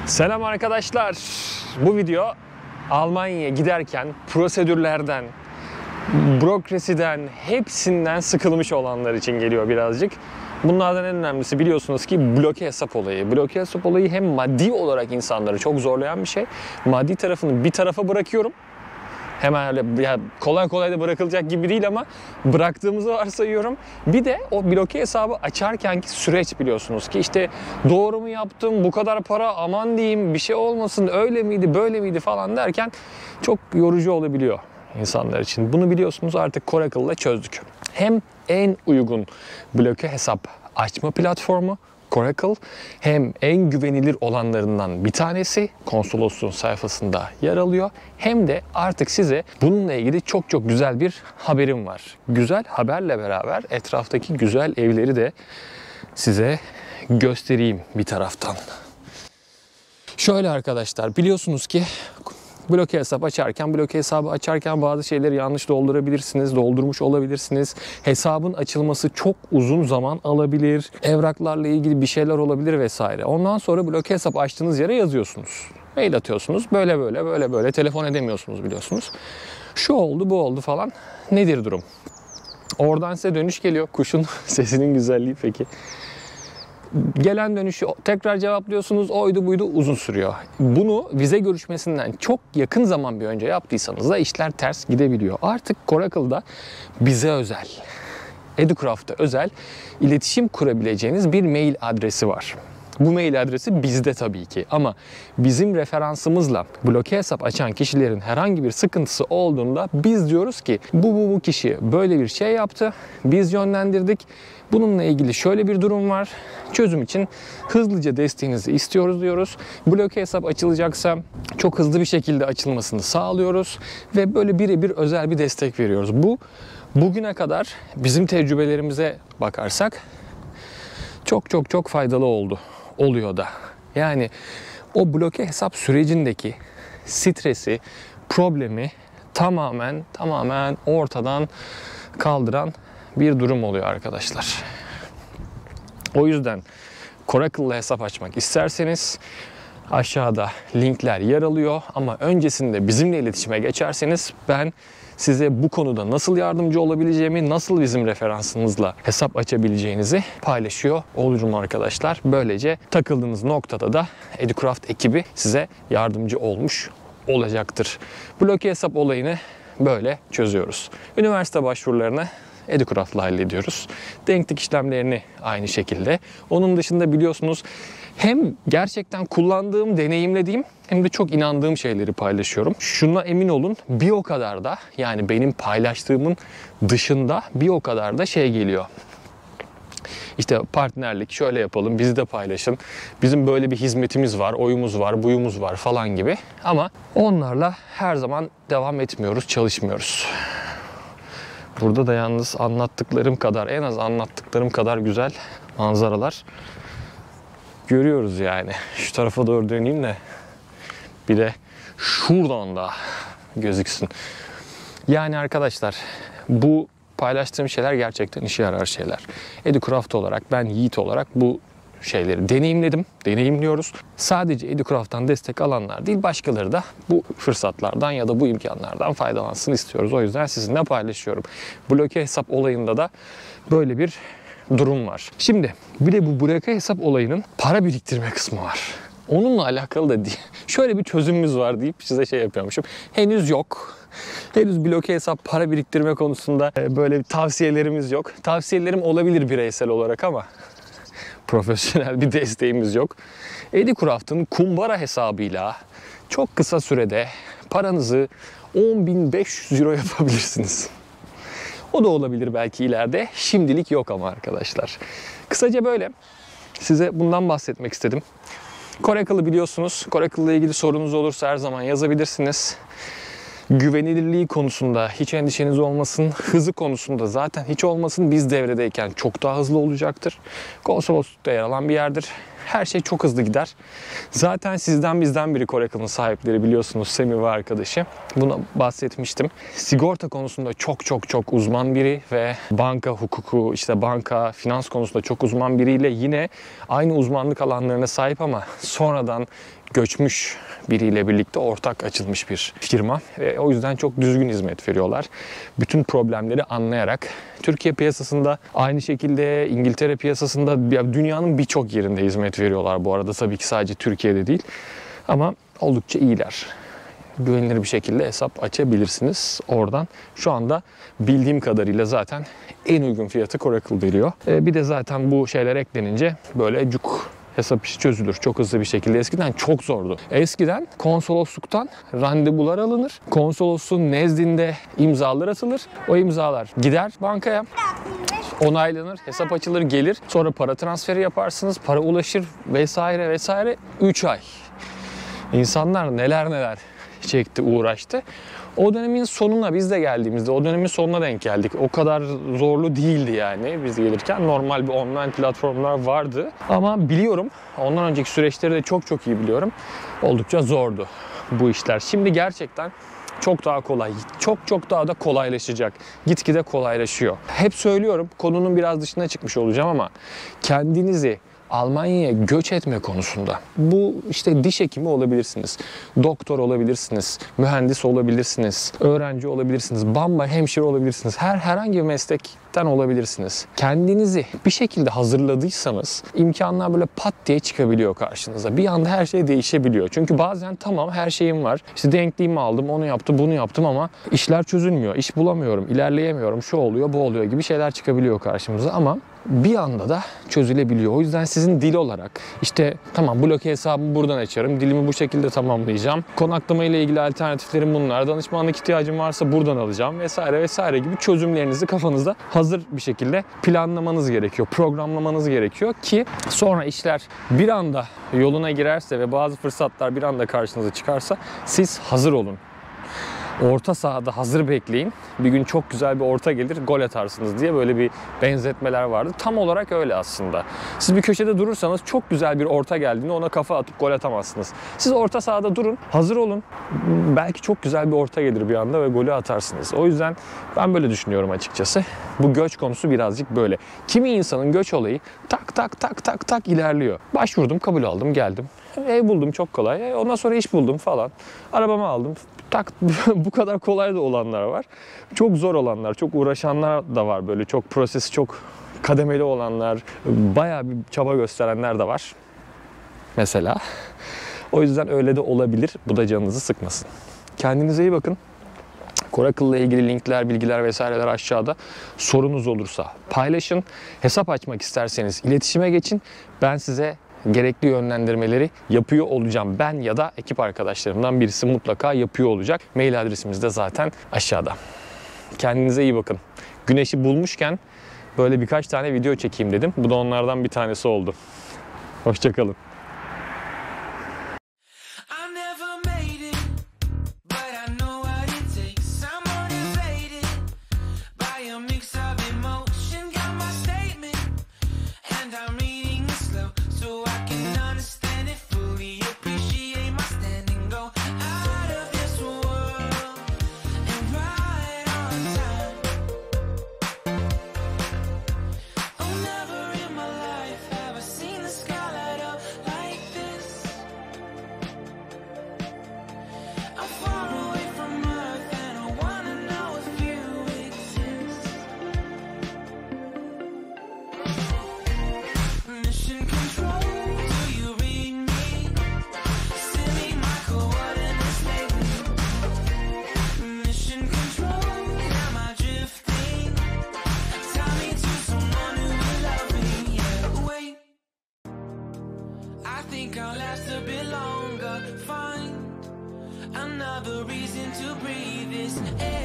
Selam arkadaşlar. Bu video Almanya'ya giderken prosedürlerden, bürokrasiden, hepsinden sıkılmış olanlar için geliyor birazcık. Bunlardan en önemlisi biliyorsunuz ki bloke hesap olayı. Bloke hesap olayı hem maddi olarak insanları çok zorlayan bir şey. Maddi tarafını bir tarafa bırakıyorum. Hemen öyle ya kolay kolay da bırakılacak gibi değil ama bıraktığımızı varsayıyorum. Bir de o bloke hesabı açarkenki süreç biliyorsunuz ki işte doğru mu yaptım, bu kadar para aman diyeyim bir şey olmasın, öyle miydi böyle miydi falan derken çok yorucu olabiliyor insanlar için. Bunu biliyorsunuz artık Coracle'la çözdük. Hem en uygun bloke hesap açma platformu Coracle, hem en güvenilir olanlarından bir tanesi konsolosluğun sayfasında yer alıyor. Hem de artık size bununla ilgili çok güzel bir haberim var. Güzel haberle beraber etraftaki güzel evleri de size göstereyim bir taraftan. Şöyle arkadaşlar, biliyorsunuz ki bloke hesabı açarken bazı şeyleri yanlış doldurabilirsiniz, doldurmuş olabilirsiniz. Hesabın açılması çok uzun zaman alabilir. Evraklarla ilgili bir şeyler olabilir vesaire. Ondan sonra bloke hesap açtığınız yere yazıyorsunuz. Mail atıyorsunuz. Böyle telefon edemiyorsunuz biliyorsunuz. Şu oldu, bu oldu falan. Nedir durum? Oradan size dönüş geliyor. Kuşun sesinin güzelliği peki. Gelen dönüşü tekrar cevaplıyorsunuz, oydu buydu, uzun sürüyor. Bunu vize görüşmesinden çok yakın zaman bir önce yaptıysanız da işler ters gidebiliyor. Artık Coracle'da bize özel, Educraft'a özel iletişim kurabileceğiniz bir mail adresi var. Bu mail adresi bizde tabii ki ama bizim referansımızla bloke hesap açan kişilerin herhangi bir sıkıntısı olduğunda biz diyoruz ki bu kişi böyle bir şey yaptı, biz yönlendirdik. Bununla ilgili şöyle bir durum var. Çözüm için hızlıca desteğinizi istiyoruz diyoruz. Bloke hesap açılacaksa çok hızlı bir şekilde açılmasını sağlıyoruz ve böyle birebir özel bir destek veriyoruz. Bu bugüne kadar bizim tecrübelerimize bakarsak çok faydalı oluyor da. Yani o bloke hesap sürecindeki stresi, problemi tamamen ortadan kaldıran bir durum oluyor arkadaşlar. O yüzden Coracle'la hesap açmak isterseniz aşağıda linkler yer alıyor ama öncesinde bizimle iletişime geçerseniz ben size bu konuda nasıl yardımcı olabileceğimi, nasıl bizim referansınızla hesap açabileceğinizi paylaşıyor olurum arkadaşlar. Böylece takıldığınız noktada da Educraft ekibi size yardımcı olmuş olacaktır. Bloke hesap olayını böyle çözüyoruz. Üniversite başvurularını Educraft'la hallediyoruz. Denklik işlemlerini aynı şekilde. Onun dışında biliyorsunuz hem gerçekten kullandığım, deneyimlediğim hem de çok inandığım şeyleri paylaşıyorum. Şuna emin olun, bir o kadar da yani benim paylaştığımın dışında bir o kadar da şey geliyor. İşte partnerlik, şöyle yapalım, bizi de paylaşın. Bizim böyle bir hizmetimiz var, oyumuz var, buyumuz var falan gibi. Ama onlarla her zaman devam etmiyoruz, çalışmıyoruz. Burada da yalnız anlattıklarım kadar, en az anlattıklarım kadar güzel manzaralar görüyoruz yani. Şu tarafa doğru döneyim de bir de şuradan da gözüksün. Yani arkadaşlar bu paylaştığım şeyler gerçekten işe yarar şeyler. Educraft olarak, ben Yiğit olarak bu şeyleri deneyimledim, deneyimliyoruz. Sadece Educraft'tan destek alanlar değil, başkaları da bu fırsatlardan ya da bu imkanlardan faydalansın istiyoruz. O yüzden sizinle paylaşıyorum. Bloke hesap olayında da böyle bir durum var. Şimdi bir de bu bloke hesap olayının para biriktirme kısmı var. Onunla alakalı da değil. Şöyle bir çözümümüz var deyip size şey yapıyormuşum. Henüz yok. Henüz bloke hesap para biriktirme konusunda böyle bir tavsiyelerimiz yok. Tavsiyelerim olabilir bireysel olarak ama profesyonel bir desteğimiz yok. Educraft'ın kumbara hesabıyla çok kısa sürede paranızı 10.500 euro yapabilirsiniz. O da olabilir belki ileride. Şimdilik yok ama arkadaşlar. Kısaca böyle. Size bundan bahsetmek istedim. Coracle'ı biliyorsunuz. Coracle ile ilgili sorunuz olursa her zaman yazabilirsiniz. Güvenilirliği konusunda hiç endişeniz olmasın. Hızı konusunda zaten hiç olmasın. Biz devredeyken çok daha hızlı olacaktır. Konsoloslukta yer alan bir yerdir. Her şey çok hızlı gider. Zaten sizden bizden biri Coracle'ın sahipleri biliyorsunuz, Semih ve arkadaşı. Buna bahsetmiştim. Sigorta konusunda çok uzman biri ve banka hukuku, işte banka, finans konusunda çok uzman biriyle yine aynı uzmanlık alanlarına sahip ama sonradan göçmüş biriyle birlikte ortak açılmış bir firma. Ve o yüzden çok düzgün hizmet veriyorlar. Bütün problemleri anlayarak Türkiye piyasasında, aynı şekilde İngiltere piyasasında, dünyanın birçok yerinde hizmet veriyorlar bu arada. Tabii ki sadece Türkiye'de değil. Ama oldukça iyiler. Güvenilir bir şekilde hesap açabilirsiniz oradan. Şu anda bildiğim kadarıyla zaten en uygun fiyatı Coracle veriyor. Bir de zaten bu şeyler eklenince böyle cuk hesap işi çözülür çok hızlı bir şekilde. Eskiden çok zordu. Eskiden konsolosluktan randevular alınır. Konsolosluğun nezdinde imzalar atılır. O imzalar gider bankaya. Onaylanır, hesap açılır, gelir. Sonra para transferi yaparsınız, para ulaşır vesaire vesaire. 3 ay. İnsanlar neler çekti, uğraştı. O dönemin sonuna biz de geldiğimizde o dönemin sonuna denk geldik. O kadar zorlu değildi yani biz gelirken. Normal bir online platformlar vardı. Ama biliyorum, ondan önceki süreçleri de çok iyi biliyorum. Oldukça zordu bu işler. Şimdi gerçekten çok daha kolay, çok daha da kolaylaşacak. Gitgide kolaylaşıyor. Hep söylüyorum, konunun biraz dışına çıkmış olacağım ama kendinizi Almanya'ya göç etme konusunda, bu işte diş hekimi olabilirsiniz, doktor olabilirsiniz, mühendis olabilirsiniz, öğrenci olabilirsiniz, hemşire olabilirsiniz, herhangi bir meslekten olabilirsiniz. Kendinizi bir şekilde hazırladıysanız imkanlar böyle pat diye çıkabiliyor karşınıza. Bir anda her şey değişebiliyor. Çünkü bazen tamam her şeyim var, işte denkliğimi aldım, onu yaptım, bunu yaptım ama işler çözülmüyor, iş bulamıyorum, ilerleyemiyorum, şu oluyor, bu oluyor gibi şeyler çıkabiliyor karşımıza ama bir anda da çözülebiliyor. O yüzden sizin dil olarak işte tamam bloke hesabımı buradan açarım, dilimi bu şekilde tamamlayacağım, konaklama ile ilgili alternatiflerim bunlar, danışmanlık ihtiyacım varsa buradan alacağım vesaire gibi çözümlerinizi kafanızda hazır bir şekilde planlamanız gerekiyor, programlamanız gerekiyor ki sonra işler bir anda yoluna girerse ve bazı fırsatlar bir anda karşınıza çıkarsa siz hazır olun. Orta sahada hazır bekleyin. Bir gün çok güzel bir orta gelir, gol atarsınız diye böyle bir benzetmeler vardı. Tam olarak öyle aslında. Siz bir köşede durursanız çok güzel bir orta geldiğinde ona kafa atıp gol atamazsınız. Siz orta sahada durun, hazır olun. Belki çok güzel bir orta gelir bir anda ve golü atarsınız. O yüzden ben böyle düşünüyorum açıkçası. Bu göç konusu birazcık böyle. Kimi insanın göç olayı tak ilerliyor. Başvurdum, kabul aldım, geldim. Ev buldum çok kolay. Ondan sonra iş buldum falan. Arabamı aldım. Tak bu kadar kolay da olanlar var. Çok zor olanlar, çok uğraşanlar da var böyle. Çok prosesi çok kademeli olanlar, bayağı bir çaba gösterenler de var. Mesela. O yüzden öyle de olabilir. Bu da canınızı sıkmasın. Kendinize iyi bakın. Coracle ile ilgili linkler, bilgiler vesaireler aşağıda. Sorunuz olursa paylaşın. Hesap açmak isterseniz iletişime geçin. Ben size gerekli yönlendirmeleri yapıyor olacağım. Ben ya da ekip arkadaşlarımdan birisi mutlaka yapıyor olacak. Mail adresimiz de zaten aşağıda. Kendinize iyi bakın. Güneşi bulmuşken böyle birkaç tane video çekeyim dedim. Bu da onlardan bir tanesi oldu. Hoşça kalın. Another reason to breathe this air.